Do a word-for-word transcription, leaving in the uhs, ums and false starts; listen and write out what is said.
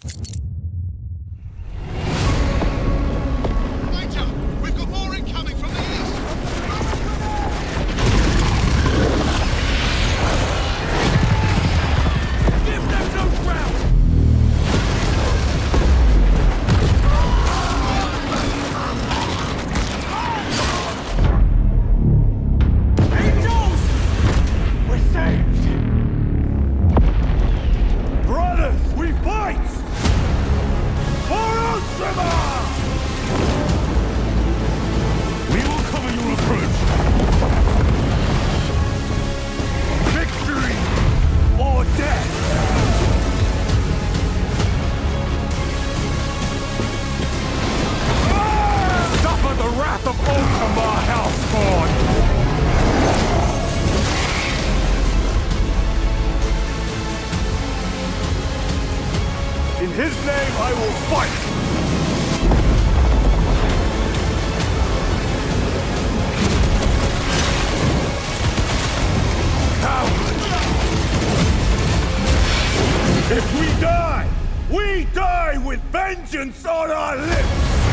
Later! We've got more incoming from the east! Give them no ground! Angels! We're saved! Brothers, we fight! For Ultima! We will cover your approach. Victory or death! Suffer the wrath of Ultima, Hellspawn! In his name, I will fight! Coward! If we die, we die with vengeance on our lips!